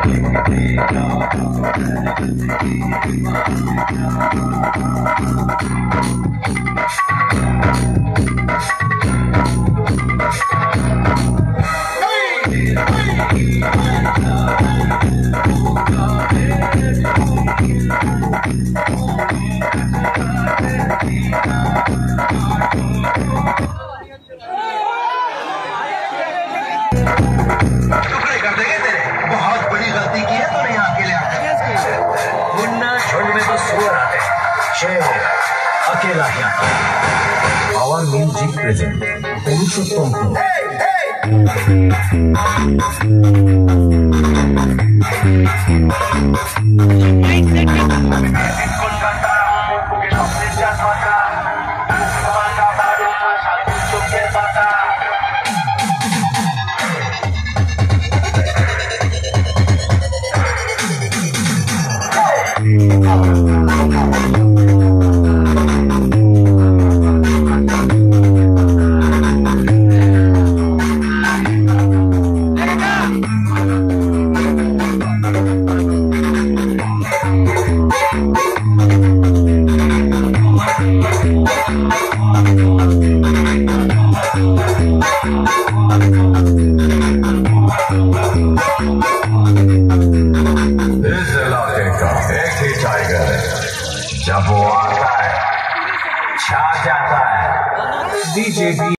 टुकड़े कर देंगे तेरे। बहुत बड़ी गलती की है तूने यहाँ अकेले आकर। मुन्ना झुंड में तो सुअर आते हैं, शेर अकेला ही आता है। पावर म्यूजिक प्रेजेंट पुरुषोत्तम जब वो आता है छा जाता है। डीजे